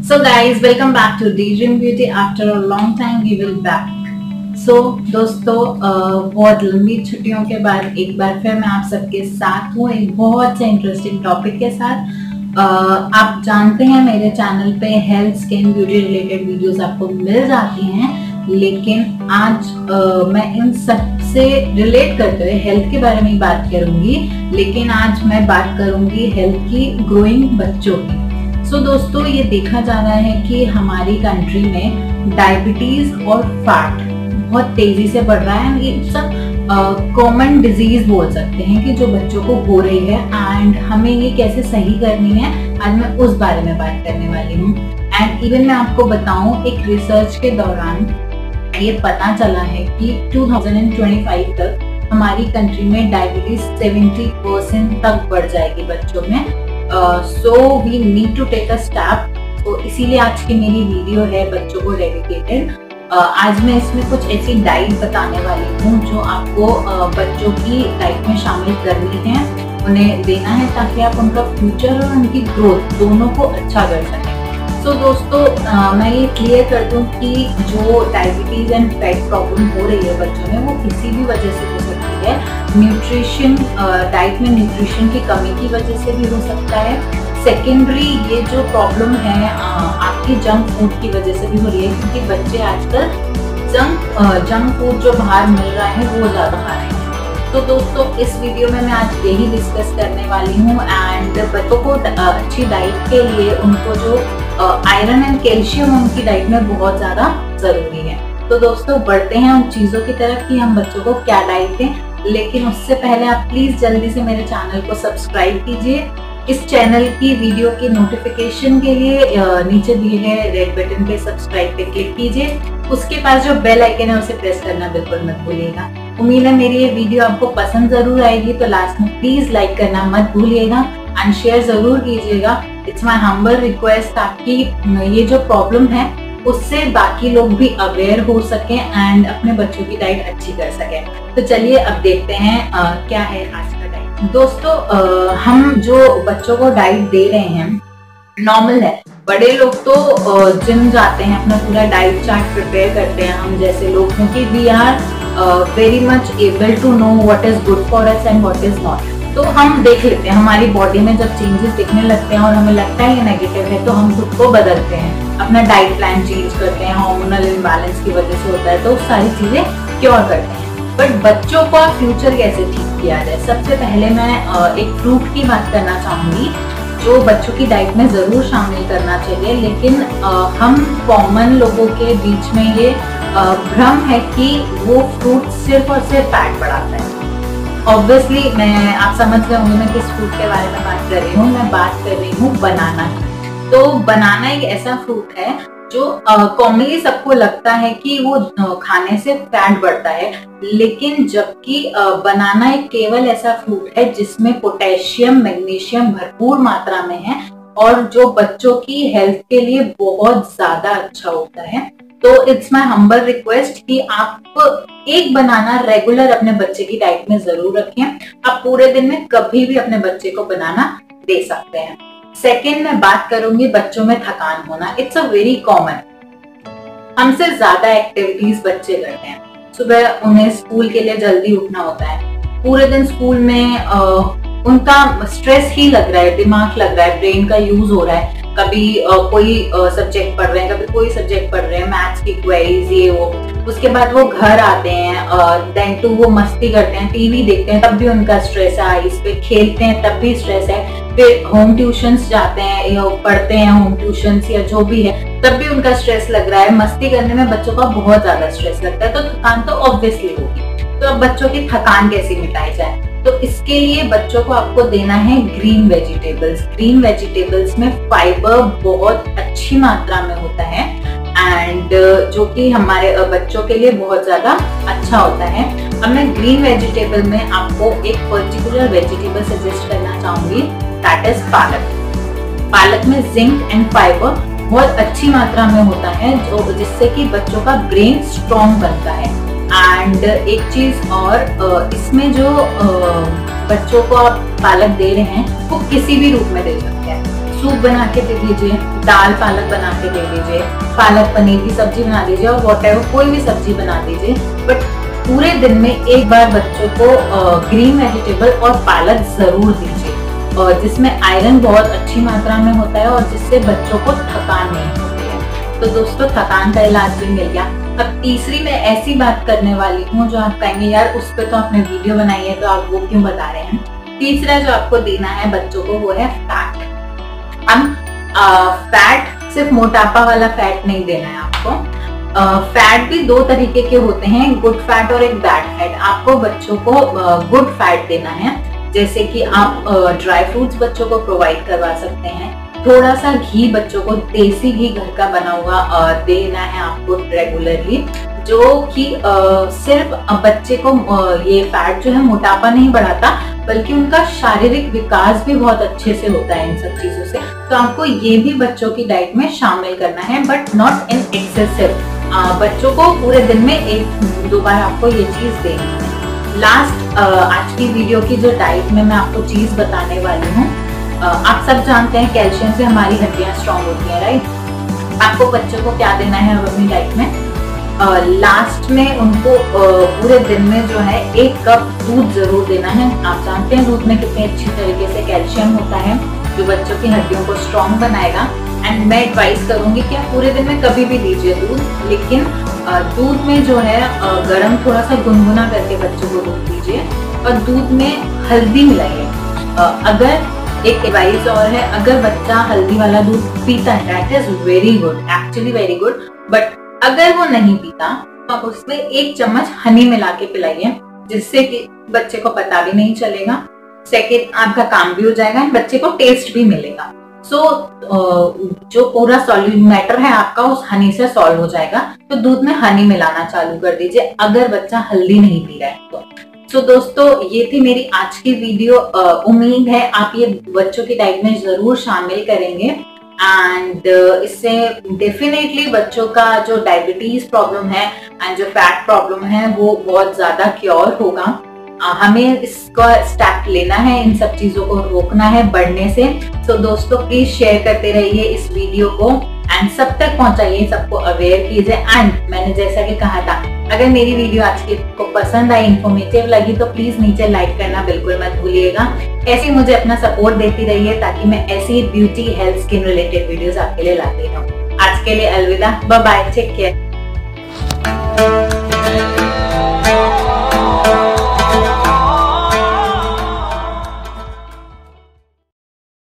So guys, welcome back to Daydream Beauty. After a long time we will back. So दोस्तों बहुत लंबी छुट्टियों के बाद एक बार फिर मैं आप सबके साथ हूँ एक बहुत से इंटरेस्टिंग टॉपिक के साथ। आप जानते हैं मेरे चैनल पे health, skin, beauty related videos आपको मिल जाती हैं, लेकिन आज मैं इन सब से रिलेट करते हुए हेल्थ के बारे में ही बात करूंगी। लेकिन आज मैं बात करूंगी हेल्थ की ग्रोइंग बच्चों की। सो दोस्तों, ये देखा जा रहा है कि हमारी कंट्री में डायबिटीज और फैट बहुत तेजी से बढ़ रहा है। ये सब कॉमन डिजीज बोल सकते हैं कि जो बच्चों को हो रही है, एंड हमें ये कैसे सही करनी है, आज मैं उस बारे में बात करने वाली हूँ। एंड इवन मैं आपको बताऊं, एक रिसर्च के दौरान ये पता चला है कि 2025 तक हमारी कंट्री में डायबिटीज 70% तक बढ़ जाएगी बच्चों में। So we need to take a step. तो इसीलिए आज की मेरी वीडियो है बच्चों को डेडिकेटेड। आज मैं इसमें कुछ ऐसी डाइट बताने वाली हूँ जो आपको बच्चों की डाइट में शामिल करनी है, उन्हें देना है, ताकि आप उनका फ्यूचर और उनकी ग्रोथ दोनों को अच्छा कर सकें। सो दोस्तों, मैं ये क्लियर कर दूं कि जो डायबिटीज एंड फैट प्रॉब्लम हो रही है बच्चों में, वो किसी भी वजह से हो सकती है। न्यूट्रिशन, डाइट में न्यूट्रिशन की कमी की वजह से भी हो सकता है। सेकेंडरी, ये जो प्रॉब्लम है आपकी जंक फूड की वजह से भी हो रही है, क्योंकि बच्चे आजकल जंक फूड जो बाहर मिल रहा है वो ज्यादा खा रहे हैं। तो दोस्तों, इस वीडियो में मैं आज यही डिस्कस करने वाली हूँ। एंड बच्चों को अच्छी डाइट के लिए उनको जो आयरन एंड कैल्शियम उनकी डाइट में बहुत ज्यादा जरूरी है। तो दोस्तों, बढ़ते हैं उन चीजों की तरफ कि हम बच्चों को क्या डाइट दें। लेकिन उससे पहले आप प्लीज जल्दी से मेरे चैनल को सब्सक्राइब कीजिए। इस चैनल की वीडियो की नोटिफिकेशन के लिए नीचे दिए गए रेड बटन पे सब्सक्राइब पे क्लिक कीजिए। उसके पास जो बेल आइकन है उसे प्रेस करना बिल्कुल मत भूलिएगा। उम्मीद है मेरी ये वीडियो आपको पसंद जरूर आएगी, तो लास्ट में प्लीज लाइक करना मत भूलिएगा एंड शेयर जरूर कीजिएगा। इट्स माय हम्बल रिक्वेस्ट, ताकि ये जो प्रॉब्लम है उससे बाकी लोग भी अवेयर हो सके एंड अपने बच्चों की डाइट अच्छी कर सके। तो चलिए अब देखते हैं क्या है आज का डाइट। दोस्तों, हम जो बच्चों को डाइट दे रहे हैं नॉर्मल है। बड़े लोग तो जिम जाते हैं, अपना पूरा डाइट चार्ट प्रिपेयर करते हैं। हम जैसे लोग, क्योंकि we are very much able to know what is good for us and what is not. तो हम देख लेते हैं हमारी बॉडी में जब चेंजेस दिखने लगते हैं और हमें लगता है ये नेगेटिव है, तो हम खुद को बदलते हैं, अपना डाइट प्लान चेंज करते हैं। हार्मोनल इम्बैलेंस की वजह से होता है, तो सारी चीजें क्योर करते हैं। बट बच्चों का फ्यूचर कैसे ठीक किया जाए, सबसे पहले मैं एक फ्रूट की बात करना चाहूंगी जो बच्चों की डाइट में जरूर शामिल करना चाहिए। लेकिन हम कॉमन लोगों के बीच में ये भ्रम है कि वो फ्रूट सिर्फ और सिर्फ फैट बढ़ाता है। ऑब्वियसली आप समझ गए होंगे मैं किस फ्रूट के बारे में बात कर रही हूँ। मैं बात कर रही हूँ बनाना की। तो बनाना एक ऐसा फ्रूट है जो कॉमनली सबको लगता है कि वो खाने से फैट बढ़ता है, लेकिन जबकि बनाना एक केवल ऐसा फ्रूट है जिसमें पोटेशियम, मैग्नीशियम भरपूर मात्रा में है और जो बच्चों की हेल्थ के लिए बहुत ज्यादा अच्छा होता है। तो इट्स माय हम्बल रिक्वेस्ट कि आप एक बनाना रेगुलर अपने बच्चे की डाइट में जरूर रखें। आप पूरे दिन में कभी भी अपने बच्चे को बनाना दे सकते हैं। सेकेंड, मैं बात करूंगी बच्चों में थकान होना। It's a very common. हमसे ज्यादा एक्टिविटीज बच्चे करते हैं। सुबह उन्हें स्कूल के लिए जल्दी उठना होता है, पूरे दिन स्कूल में उनका स्ट्रेस ही लग रहा है, दिमाग लग रहा है, ब्रेन का यूज हो रहा है। कभी कोई सब्जेक्ट पढ़ रहे हैं, कभी कोई सब्जेक्ट पढ़ रहे हैं, मैथ्स की क्वेरीज ये वो। उसके बाद वो घर आते हैं, देन टू वो मस्ती करते हैं, टीवी देखते हैं, तब भी उनका स्ट्रेस है। इस पे खेलते हैं, तब भी स्ट्रेस है। फिर होम ट्यूशंस जाते हैं या पढ़ते हैं होम ट्यूशंस या जो भी है, तब भी उनका स्ट्रेस लग रहा है। मस्ती करने में बच्चों का बहुत ज्यादा स्ट्रेस लगता है, तो थकान तो ऑब्वियसली होगी। तो अब बच्चों की थकान कैसे मिटाई जाए, तो इसके लिए बच्चों को आपको देना है ग्रीन वेजिटेबल्स। ग्रीन वेजिटेबल्स में फाइबर बहुत अच्छी मात्रा में होता है एंड जो कि हमारे बच्चों के लिए बहुत ज्यादा अच्छा होता है। अब मैं ग्रीन वेजिटेबल में आपको एक पर्टिकुलर वेजिटेबल सजेस्ट करना चाहूंगी, दैट इज पालक। पालक में जिंक एंड फाइबर बहुत अच्छी मात्रा में होता है, जो जिससे कि बच्चों का ब्रेन स्ट्रॉन्ग बनता है। एंड एक चीज और, इसमें जो बच्चों को आप पालक दे रहे हैं वो किसी भी रूप में दे सकते हैं। सूप बना के दे दीजिए, दाल पालक बना के दे दीजिए, पालक पनीर की सब्जी बना दीजिए और वॉटेवर कोई भी सब्जी बना दीजिए, बट पूरे दिन में एक बार बच्चों को ग्रीन वेजिटेबल और पालक जरूर दीजिए, और जिसमें आयरन बहुत अच्छी मात्रा में होता है और जिससे बच्चों को थकान नहीं होती है। तो दोस्तों, थकान का इलाज भी मिल गया। अब तीसरी मैं ऐसी बात करने वाली हूँ जो आप कहेंगे यार उस पर तो आपने वीडियो बनाई है तो आप वो क्यों बता रहे हैं। तीसरा जो आपको देना है बच्चों को वो है फैट। हम फैट सिर्फ मोटापा वाला फैट नहीं देना है आपको। फैट भी दो तरीके के होते हैं, गुड फैट और एक बैड फैट। आपको बच्चों को गुड फैट देना है, जैसे कि आप ड्राई फ्रूट्स बच्चों को प्रोवाइड करवा सकते हैं। थोड़ा सा घी बच्चों को, देसी घी घर का बना हुआ देना है आपको रेगुलरली, जो कि सिर्फ बच्चे को ये फैट जो है मोटापा नहीं बढ़ाता, बल्कि उनका शारीरिक विकास भी बहुत अच्छे से होता है इन सब चीजों से। तो आपको ये भी बच्चों की डाइट में शामिल करना है, बट नॉट इन एक्सेसिव। बच्चों को पूरे दिन में 1-2 बार आपको ये चीज देनी है। लास्ट आज की वीडियो की जो डाइट में मैं आपको चीज बताने वाली हूँ, आप सब जानते हैं कैल्शियम से हमारी हड्डियां स्ट्रांग होती हैं, राइट। आपको बच्चों को क्या देना है अपनी डाइट में, लास्ट में उनको पूरे दिन में जो है 1 कप दूध जरूर देना है। आप जानते हैं दूध में कितने अच्छी तरीके से कैल्शियम होता है जो बच्चों की हड्डियों को स्ट्रांग बनाएगा। एंड मैं एडवाइस करूंगी कि आप पूरे दिन में कभी भी दीजिए दूध, लेकिन दूध में जो है गर्म थोड़ा सा गुनगुना करके बच्चों को दूध दीजिए, और दूध में हल्दी मिलाइए। अगर एक एडवाइस और है, अगर बच्चा हल्दी वाला दूध पीता है that is very good, actually very good, but अगर वो नहीं पीता तो आप उसमें 1 चम्मच हनी मिला के पिलाइए, जिससे कि बच्चे को पता भी नहीं चलेगा। सेकेंड, आपका काम भी हो जाएगा, बच्चे को टेस्ट भी मिलेगा। जो पूरा सॉल्यूट मैटर है आपका उस हनी से सॉल्व हो जाएगा। तो दूध में हनी मिलाना चालू कर दीजिए अगर बच्चा हल्दी नहीं पी रहा है तो। दोस्तों, ये थी मेरी आज की वीडियो। उम्मीद है आप ये बच्चों की डाइट में जरूर शामिल करेंगे, एंड इससे डेफिनेटली बच्चों का जो डायबिटीज प्रॉब्लम है एंड जो फैट प्रॉब्लम है वो बहुत ज्यादा क्योर होगा। हमें इसका स्टेप लेना है, इन सब चीजों को रोकना है बढ़ने से। दोस्तों, प्लीज शेयर करते रहिए इस वीडियो को एंड सब तक पहुंचाइए, सबको अवेयर कीजिए। एंड मैंने जैसा कि कहा था, अगर मेरी वीडियो आज की को पसंद आई, इंफॉर्मेटिव लगी, तो प्लीज नीचे लाइक करना बिल्कुल मत भूलिएगा। ऐसे मुझे अपना सपोर्ट देती रहिए ताकि मैं ऐसी beauty, health, skin related videos आपके लिए लाती रहूं। आज के लिए अलविदा, बाय बाय, टेक केयर।